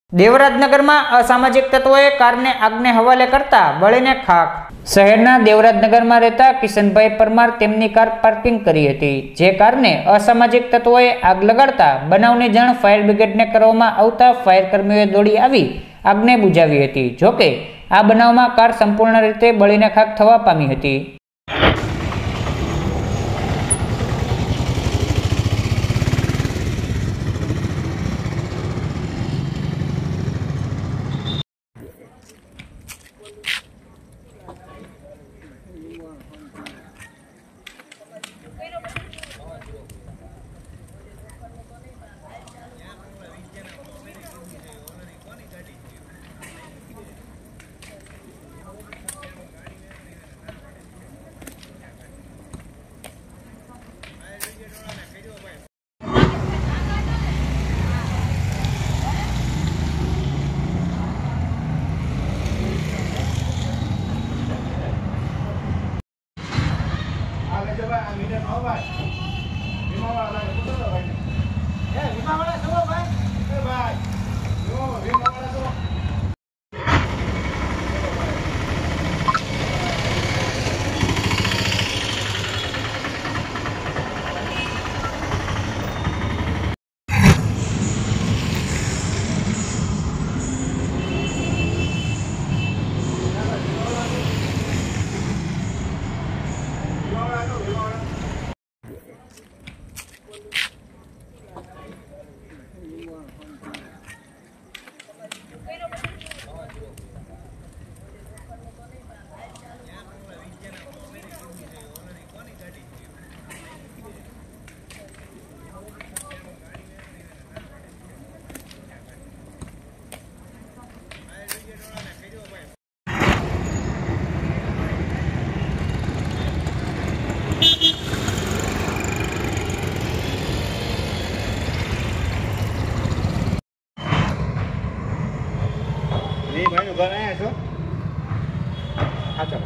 દેવરાજનગરમાં અસામાજિક તત્વોએकारને આગને હવાલે કરતા બળીને ખાખ। શહેરના દેવરાજનગરમાં રહેતા કિશનભાઈ પરમાર તેમની કાર પાર્કિંગ કરી હતી, જે કારને અસામાજિક તત્વોએ આગ લગાડતા બનાવની જાણ ફાયર બ્રિગેડને કરવામાં આવતા ફાયર કર્મીઓએ દોડી આવી આગને બુઝાવી હતી। જોકે આ બનાવમાં કાર સંપૂર્ણ રીતે બળીને ખાખ થવા પામી હતી। भाई घर आया छो हाँ चलो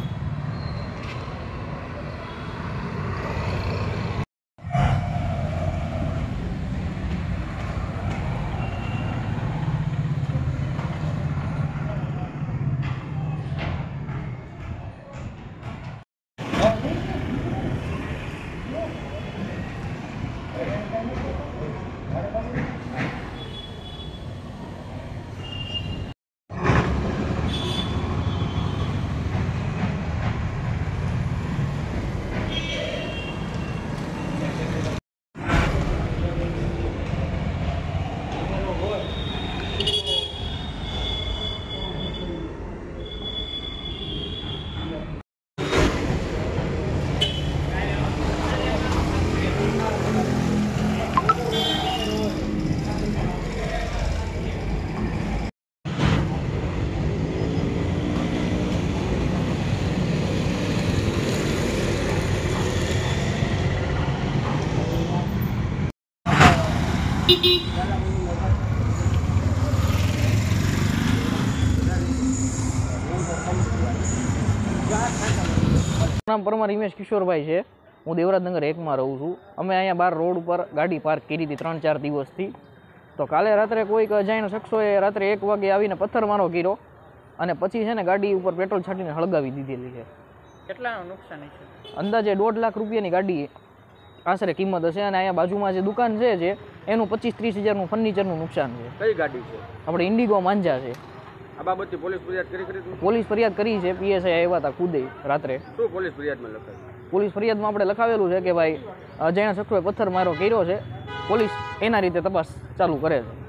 નામ પરમાર હિમેશ કિશોરભાઈ છે। હું દેવરાજનગર 1 માં રહું છું। અમે અહીંયા બાર રોડ ઉપર ગાડી પાર્ક કરી હતી 3-4 દિવસથી। તો કાલે રાત્રે કોઈક અજાણ્યા શખ્સોએ રાત્રે 1 વાગે આવીને પથ્થરમારો કર્યો અને પછી છે ને ગાડી ઉપર પેટ્રોલ છાંટીને હળગાવી દીધેલી છે। કેટલાનું નુકસાન છે? અંદાજે 1.5 લાખ રૂપિયાની ગાડી આશરે કિંમત હશે અને અહીંયા બાજુમાં જે દુકાન છે જે એનું 25-30 હજારનું ફર્નિચરનું નુકસાન છે। કઈ ગાડી છે? આપણે ઇન્ડિગો માંજા છે। આ બાબતે પોલીસ ફરિયાદ કરી પોલીસ ફરિયાદ કરી છે। પીએસઆઈ આવ્યા હતા ખુદે રાત્રે। શું પોલીસ ફરિયાદમાં લખાયું? પોલીસ ફરિયાદમાં આપણે લખાવેલું છે કે ભાઈ અજાણ્યા શખ્સોએ પથ્થરમારો કર્યો છે। પોલીસ એના રીતે તપાસ ચાલુ કરે છે।